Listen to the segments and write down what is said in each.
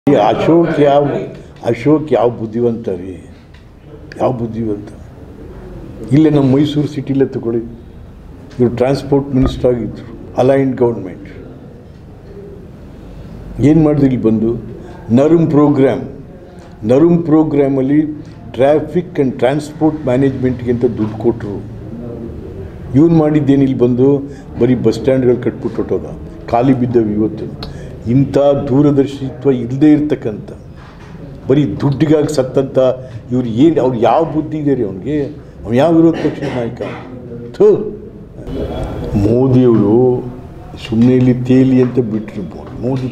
ಅಶೋಕ್ ಯಾವ ಬುದ್ಧಿವಂತ ರೀ, ಯಾವ ಬುದ್ಧಿವಂತ. ಇಲ್ಲೇ ನಮ್ಮ ಮೈಸೂರು ಸಿಟಿಲೇ ತಗೊಳ್ಳಿ, ಇವರು ಟ್ರಾನ್ಸ್ಪೋರ್ಟ್ ಮಿನಿಸ್ಟರ್ ಆಗಿದ್ದರು, ಅಲೈನ್ಡ್ ಗೌರ್ಮೆಂಟ್. ಏನು ಮಾಡಿದ್ರು ಇಲ್ಲಿ ಬಂದು ನರುಮ್ ಪ್ರೋಗ್ರಾಮಲ್ಲಿ ಟ್ರಾಫಿಕ್ ಆ್ಯಂಡ್ ಟ್ರಾನ್ಸ್ಪೋರ್ಟ್ ಮ್ಯಾನೇಜ್ಮೆಂಟ್ಗೆ ಅಂತ ದುಡ್ಡು ಕೊಟ್ಟರು. ಇವನು ಮಾಡಿದ್ದೇನು ಇಲ್ಲಿ ಬಂದು ಬರೀ ಬಸ್ ಸ್ಟ್ಯಾಂಡ್ಗಳು ಕಟ್ಬಿಟ್ಟು ಹೊಟ್ಟೋದ, ಖಾಲಿ ಬಿದ್ದವು. ಇವತ್ತು ಇಂಥ ದೂರದರ್ಶಿತ್ವ ಇಲ್ಲದೇ ಇರ್ತಕ್ಕಂಥ ಬರೀ ದುಡ್ಡಿಗಾಗಿ ಸತ್ತಂಥ ಇವ್ರು ಅವ್ರು ಯಾವ ಬುದ್ಧಿ ಇದೆ ರೀ ಅವನಿಗೆ? ಅವ್ನು ಯಾವ ವಿರೋಧ ಪಕ್ಷದ ನಾಯಕ? ಮೋದಿಯವರು ಸುಮ್ಮನೆ ಇಲ್ಲಿ ತೇಲಿ ಅಂತ ಬಿಟ್ಟಿರ್ಬೋದು.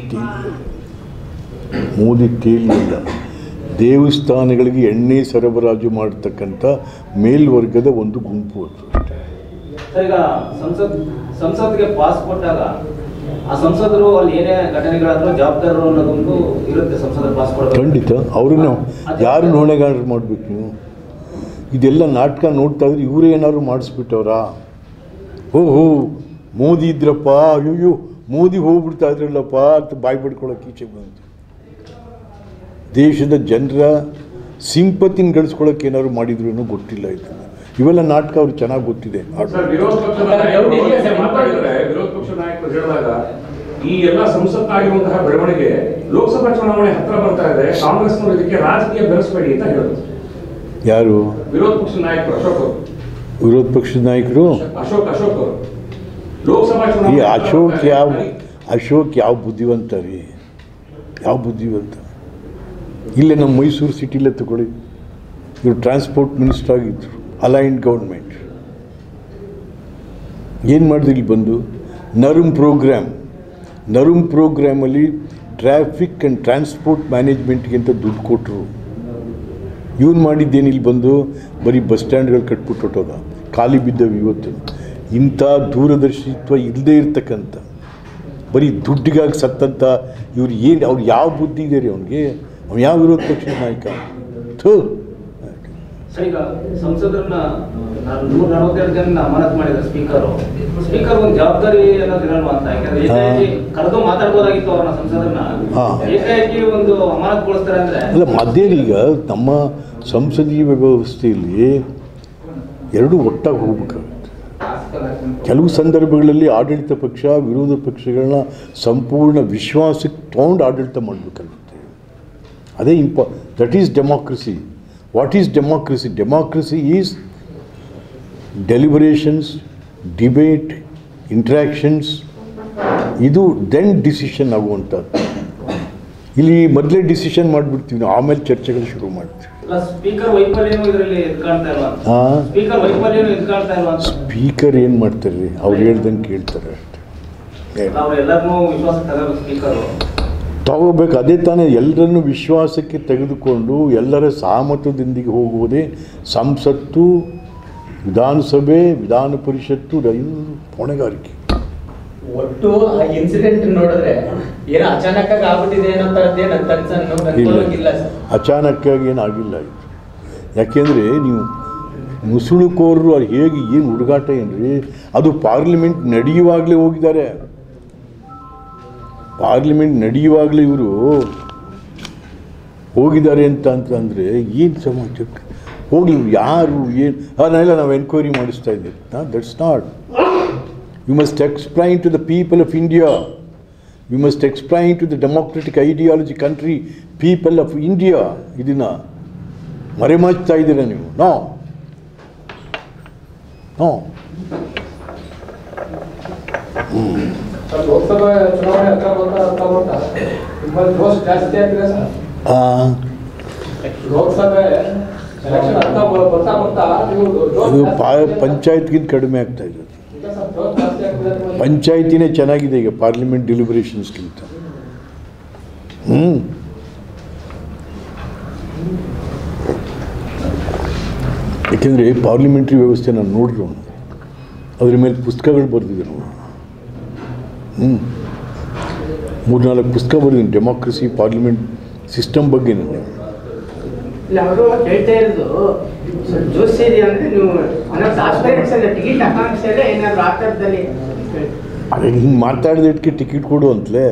ಮೋದಿ ತೇಲಿ ಇಲ್ಲ, ದೇವಸ್ಥಾನಗಳಿಗೆ ಎಣ್ಣೆ ಸರಬರಾಜು ಮಾಡತಕ್ಕಂಥ ಮೇಲ್ವರ್ಗದ ಒಂದು ಗುಂಪು ಅದು. ಈಗ ಸಂಸತ್ಗೆ ಪಾಸ್ ಕೊಟ್ಟಾಗ ಆ ಸಂಸದರು ಅಲ್ಲಿ ಏನೇ ಘಟನೆಗಳಾದ್ರೂ ಜವಾಬ್ದಾರರು ಅನ್ನೋದೊಂದು ಇರುತ್ತೆ. ಸಂಸದರ ಪಾಸ್ ಕೊಡೋದು ಖಂಡಿತ. ಅವ್ರನ್ನ ಯಾರನ್ನ ಹೊಣೆಗಾರರು ಮಾಡಬೇಕು ನೀವು? ಇದೆಲ್ಲ ನಾಟಕ ನೋಡ್ತಾ ಇದ್ರೆ ಇವರೇ ಏನಾದ್ರು ಮಾಡಿಸ್ಬಿಟ್ಟವ್ರಾ? ಓಹೋ ಮೋದಿ ಇದ್ರಪ್ಪ, ಅಯ್ಯೋ ಮೋದಿ ಹೋಗ್ಬಿಡ್ತಾ ಇದ್ರಲ್ಲಪ್ಪ ಅಂತ ಬಾಯಿ ಬಿಡ್ಕೊಳ್ಳೋಕೆ ಈಚೆ ಬಂತು. ದೇಶದ ಜನರ ಸಿಂಪತಿನ ಗಳಿಸ್ಕೊಳ್ಳೋಕೆ ಏನಾದ್ರು ಮಾಡಿದ್ರು ಏನೋ ಗೊತ್ತಿಲ್ಲ. ಇದು ಇವೆಲ್ಲ ನಾಟಕ ಅವ್ರಿಗೆ ಚೆನ್ನಾಗಿ ಗೊತ್ತಿದೆ. ವಿರೋಧ ಪಕ್ಷ ನಾಯಕರು ಹೇಳಿದಾಗ ಈ ಎಲ್ಲ ಸಂಸತ್ನಾಗಿರುವಂತಹ ಬೆಳವಣಿಗೆ ಲೋಕಸಭಾ ಚುನಾವಣೆ ಹತ್ರ ಬರ್ತಾ ಇದೆ, ಕಾಂಗ್ರೆಸ್ನವರು ಇದಕ್ಕೆ ರಾಜಕೀಯ ಬೆರೆಸಬೇಡಿ ಅಂತ ಹೇಳಿದ್ರು. ಯಾರು ವಿರೋಧ ಪಕ್ಷದ ನಾಯಕರು? ವಿರೋಧ ಪಕ್ಷದ ನಾಯಕರು ಅಶೋಕ್ ಲೋಕಸಭಾ ಚುನಾವಣೆ ಅಶೋಕ್ ಯಾವ ಬುದ್ಧಿವಂತ ರೀ, ಯಾವ ಬುದ್ಧಿವಂತ. ಇಲ್ಲೇ ನಮ್ಮ ಮೈಸೂರು ಸಿಟಿಲೇ ತಗೊಳ್ಳಿ, ಇವರು ಟ್ರಾನ್ಸ್ಪೋರ್ಟ್ ಮಿನಿಸ್ಟರ್ ಆಗಿದ್ದರು, ಅಲೈನ್ಡ್ ಗೌರ್ಮೆಂಟ್. ಏನು ಮಾಡಿದ್ರು ಇಲ್ಲಿ ಬಂದು ನರುಮ್ ಪ್ರೋಗ್ರಾಮಲ್ಲಿ ಟ್ರಾಫಿಕ್ ಆ್ಯಂಡ್ ಟ್ರಾನ್ಸ್ಪೋರ್ಟ್ ಮ್ಯಾನೇಜ್ಮೆಂಟ್ಗೆ ಅಂತ ದುಡ್ಡು ಕೊಟ್ಟರು. ಇವನು ಮಾಡಿದ್ದೇನು ಇಲ್ಲಿ ಬಂದು ಬರೀ ಬಸ್ ಸ್ಟ್ಯಾಂಡ್ಗಳು ಕಟ್ಬಿಟ್ಟು ಹೊಟ್ಟೋದ, ಖಾಲಿ ಬಿದ್ದವು. ಇವತ್ತು ಇಂಥ ದೂರದರ್ಶಿತ್ವ ಇಲ್ಲದೇ ಇರ್ತಕ್ಕಂಥ ಬರೀ ದುಡ್ಡಿಗಾಗಿ ಸತ್ತಂಥ ಇವ್ರು ಅವ್ರು ಯಾವ ಬುದ್ಧಿ ಇದೆ ರೀ ಅವನಿಗೆ? ಅವ್ನು ಯಾವ ವಿರೋಧ ಪಕ್ಷದ ನಾಯಕ? ಈಗ ಸಂಸದರನ್ನ 142 ಜನ ಅಮಾನತ್ ಮಾಡಿದ್ರು ಸ್ಪೀಕರ್ ಒಂದು ಜವಾಬ್ದಾರಿ ಅನ್ನೋದಿರಲ್ವಾ ಅಂತ? ಯಾಕಂದ್ರೆ ಕರೆದು ಮಾತಾಡ್ಬೋದಾಗಿತ್ತು ಅವ್ರನ್ನ, ಸಂಸದರನ್ನ ಏಕಾಏಕಿ ಒಂದು ಅಮಾನತ್ಗೊಳಿಸ್ತಾರೆ ಅಂದ್ರೆ ಅಲ್ಲ. ಮಧ್ಯೇನೀಗ ನಮ್ಮ ಸಂಸದೀಯ ವ್ಯವಸ್ಥೆಯಲ್ಲಿ ಎರಡು ಒಟ್ಟಾಗಿ ಹೋಗ್ಬೇಕಾಗುತ್ತೆ. ಕೆಲವು ಸಂದರ್ಭಗಳಲ್ಲಿ ಆಡಳಿತ ಪಕ್ಷ ವಿರೋಧ ಪಕ್ಷಗಳನ್ನ ಸಂಪೂರ್ಣ ವಿಶ್ವಾಸಕ್ಕೆ ತೊಗೊಂಡು ಆಡಳಿತ ಮಾಡಬೇಕಾಗುತ್ತೆ. ಅದೇ that is democracy. What is democracy? Democracy is deliberations, debate, interactions. ಇದು ದೆನ್ ಡಿಸಿಷನ್ ಆಗುವಂಥದ್ದು. ಇಲ್ಲಿ ಮೊದಲೇ ಡಿಸಿಷನ್ ಮಾಡಿಬಿಡ್ತೀವಿ ನಾವು, ಆಮೇಲೆ ಚರ್ಚೆಗಳು ಶುರು ಮಾಡ್ತೀವಿ. ಸ್ಪೀಕರ್ ಏನು ಮಾಡ್ತಾರೆ? ಅವ್ರು ಹೇಳ್ದಂಗೆ ಕೇಳ್ತಾರೆ ಅಷ್ಟೇ. ತಗೋಬೇಕು, ಅದೇ ತಾನೇ. ಎಲ್ಲರನ್ನು ವಿಶ್ವಾಸಕ್ಕೆ ತೆಗೆದುಕೊಂಡು ಎಲ್ಲರ ಸಹಮತದೊಂದಿಗೆ ಹೋಗುವುದೇ ಸಂಸತ್ತು, ವಿಧಾನಸಭೆ, ವಿಧಾನ ಪರಿಷತ್ತು, ಹೊಣೆಗಾರಿಕೆ. ಒಟ್ಟು ಇನ್ಸಿಡೆಂಟ್ ನೋಡಿದ್ರೆ ಏನೋ ಅಚಾನಕ್ಕಾಗಿ ಆಗ್ಬಿಟ್ಟಿದೆ ಅನ್ನೋ ಅಚಾನಕ್ಕಾಗಿ ಏನಾಗಿಲ್ಲ ಇದು. ಯಾಕೆಂದರೆ ನೀವು ನುಸುಳುಕೋರರು ಅದು ಹೇಗೆ ಏನು ಹುಡುಗಾಟ ಏನ್ರಿ? ಅದು ಪಾರ್ಲಿಮೆಂಟ್ ನಡೆಯುವಾಗಲೇ ಹೋಗಿದ್ದಾರೆ. ಪಾರ್ಲಿಮೆಂಟ್ ನಡೆಯುವಾಗಲೇ ಇವರು ಹೋಗಿದ್ದಾರೆ ಅಂತಂದರೆ ಏನು ಸಮಾಚಾರ? ಹೋಗಲಿ, ಯಾರು ಏನು ಅದನ್ನೆಲ್ಲ ನಾವು ಎನ್ಕ್ವೈರಿ ಮಾಡಿಸ್ತಾ ಇದ್ದೀವಿ. That's not. You must explain to the people of India, you must explain to the democratic ideology country people of India. ಇದನ್ನು ಮರೆಮಾಚ್ತಾ ಇದ್ದೀರಾ ನೀವು? ನೋ. ಲೋಕಸಭಾ ಚುನಾವಣೆ ಹತ್ರ ಬರ್ತಾ ತುಂಬಾ ಜೋಶ್ ಜಾಸ್ತಿ ಆಗ್ತಿದೆ ಸರ್. ಲೋಕಸಭೆ ಎಲೆಕ್ಷನ್ ಹತ್ರ ಬರ್ತಾ ಇದು ಪಂಚಾಯತ್ಗಿಂತ ಕಡಿಮೆ ಆಗ್ತಾ ಇದೆ. ಪಂಚಾಯತಿನೇ ಚೆನ್ನಾಗಿದೆ ಈಗ ಪಾರ್ಲಿಮೆಂಟ್ ಡೆಲಿಬ್ರೇಷನ್ಸ್ಗಿಂತ. ಯಾಕೆಂದರೆ ಪಾರ್ಲಿಮೆಂಟ್ರಿ ವ್ಯವಸ್ಥೆ ನಾನು ನೋಡಿದ್ರು, ಅದ್ರ ಮೇಲೆ ಪುಸ್ತಕಗಳು ಬರೆದಿದ್ದೆ ನಾವು. 3-4 ಪುಸ್ತಕ ಬರೆದಿದ್ದೀನಿ ಡೆಮಾಕ್ರಸಿ, ಪಾರ್ಲಿಮೆಂಟ್ ಸಿಸ್ಟಮ್ ಬಗ್ಗೆ. ಅವರು ಹೇಳ್ತಾ ಇರೋದು ಜೋಶಿ ಅಂದರೆ ನೀವು ಟಿಕೆಟ್ ಆಕಾಂಕ್ಷೆಯಲ್ಲೇ ಏನಾದರೂ ಆ ಥರದಲ್ಲಿ ಅದೇ ಹಿಂಗೆ ಮಾತಾಡಿದಕ್ಕೆ ಟಿಕೆಟ್ ಕೊಡು ಅಂತಲೇ.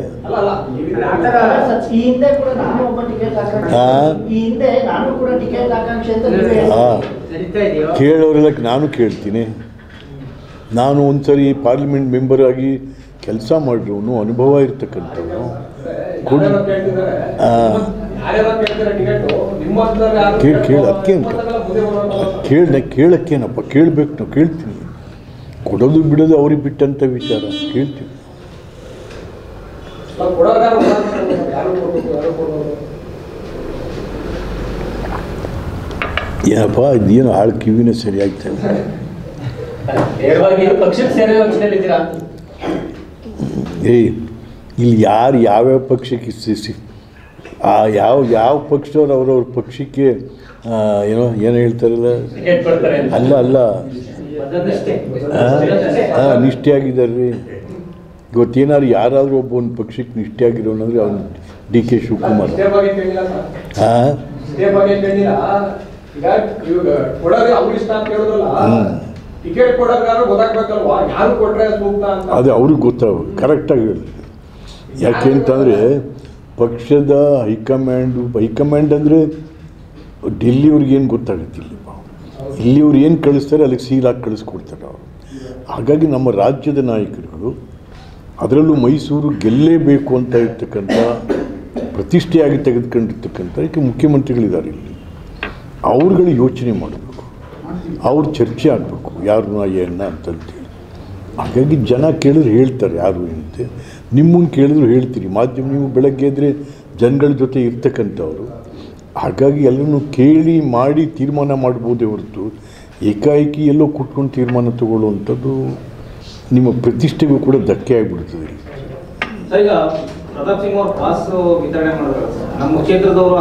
ಈ ಹಿಂದೆ ಕೂಡ ನಾನು ಒಬ್ಬ ಟಿಕೆಟ್ ಆಕಾಂಕ್ಷಿ, ಈ ಹಿಂದೆ ನಾನು ಕೂಡ ಟಿಕೆಟ್ ಆಕಾಂಕ್ಷಿ ಅಂತ ನಡೀತಾ ಇದೆಯೋ ಕೇಳೋರೆಲ್ಲ ನಾನು ಕೇಳ್ತೀನಿ. ನಾನು ಒಂದ್ಸರಿ ಪಾರ್ಲಿಮೆಂಟ್ ಮೆಂಬರ್ ಆಗಿ ಕೆಲಸ ಮಾಡಿರೋನು, ಅನುಭವ ಇರ್ತಕ್ಕಂಥವ್ನು. ಕೇಳಿ ಅದಕ್ಕೆ ಕೇಳಕ್ಕೇನಪ್ಪ, ಕೇಳಬೇಕು, ನಾವು ಕೇಳ್ತೀನಿ. ಕೊಡೋದು ಬಿಡೋದು ಅವ್ರಿಗೆ ಬಿಟ್ಟಂಥ ವಿಚಾರ, ಕೇಳ್ತೀವಿ. ಏನಪ್ಪ ಇದೇನು ಆಳು ಕಿವಿನ ಸರಿ ಆಗ್ತದೆ. ಪಕ್ಷಕ್ಕೆ ಸೇರೋ ಯೋಚನೆಯಲ್ಲಿದ್ದೀರಾ? ಏಯ್ ಇಲ್ಲಿ ಯಾರು ಯಾವ್ಯಾವ ಪಕ್ಷಕ್ಕೆ ಯಾವ ಪಕ್ಷದವ್ರು ಅವ್ರವ್ರ ಪಕ್ಷಕ್ಕೆ ಏನೋ ಹೇಳ್ತಾರಲ್ಲ, ಅಲ್ಲ ನಿಷ್ಠೆಯಾಗಿದ್ದಾರೆ ರೀ. ಇವತ್ತೇನಾದ್ರು ಯಾರಾದರೂ ಒಬ್ಬ ಒಂದು ಪಕ್ಷಕ್ಕೆ ನಿಷ್ಠೆಯಾಗಿರೋನಂದ್ರೆ ಅವನು ಡಿ ಕೆ ಶಿವಕುಮಾರ್. ಅದೇ ಅವ್ರಿಗೆ ಗೊತ್ತಾಗ ಕರೆಕ್ಟಾಗಿ ಹೇಳಿ. ಯಾಕೆಂತಂದರೆ ಪಕ್ಷದ ಹೈಕಮಾಂಡ್ ಅಂದರೆ ಡೆಲ್ಲಿಯವ್ರಿಗೆ ಏನು ಗೊತ್ತಾಗುತ್ತಿಲ್ಲ. ಇಲ್ಲಿಯವ್ರು ಏನು ಕಳಿಸ್ತಾರೆ ಅಲ್ಲಿಗೆ ಸೀಲಾಗಿ ಕಳಿಸ್ಕೊಡ್ತಾರೆ ಅವರು. ಹಾಗಾಗಿ ನಮ್ಮ ರಾಜ್ಯದ ನಾಯಕರುಗಳು, ಅದರಲ್ಲೂ ಮೈಸೂರು ಗೆಲ್ಲೇಬೇಕು ಅಂತ ಇರ್ತಕ್ಕಂಥ ಪ್ರತಿಷ್ಠೆಯಾಗಿ ತೆಗೆದುಕೊಂಡಿರ್ತಕ್ಕಂಥ ಈಗ ಮುಖ್ಯಮಂತ್ರಿಗಳಿದ್ದಾರೆ ಇಲ್ಲಿ, ಅವ್ರುಗಳು ಯೋಚನೆ ಮಾಡಬೇಕು, ಅವ್ರು ಚರ್ಚೆ ಆಗಬೇಕು ಯಾರನ್ನ ಏನ ಅಂತಂತೇಳಿ. ಹಾಗಾಗಿ ಜನ ಕೇಳಿದ್ರೆ ಹೇಳ್ತಾರೆ ಯಾರು ಏನಂತೆ. ನಿಮ್ಮನ್ನು ಕೇಳಿದ್ರು ಹೇಳ್ತೀರಿ. ಮಾಧ್ಯಮ ನೀವು ಬೆಳಗ್ಗೆ ಎದ್ದರೆ ಜನಗಳ ಜೊತೆ ಇರ್ತಕ್ಕಂಥವ್ರು. ಹಾಗಾಗಿ ಎಲ್ಲರೂ ಕೇಳಿ ಮಾಡಿ ತೀರ್ಮಾನ ಮಾಡ್ಬೋದೇ ಹೊರತು ಏಕಾಏಕಿ ಎಲ್ಲೋ ಕೂತ್ಕೊಂಡು ತೀರ್ಮಾನ ತಗೊಳ್ಳುವಂಥದ್ದು ನಿಮ್ಮ ಪ್ರತಿಷ್ಠೆಗೂ ಕೂಡ ಧಕ್ಕೆ ಆಗಿಬಿಡ್ತದೆ. ಈಗ ಪ್ರತಾಪ್ ಸಿಂಗ್ ಅವರು ಪಾಸ್ ವಿತರಣೆ ಮಾಡಿದ್ರು ನಮ್ಮ ಕ್ಷೇತ್ರದವರು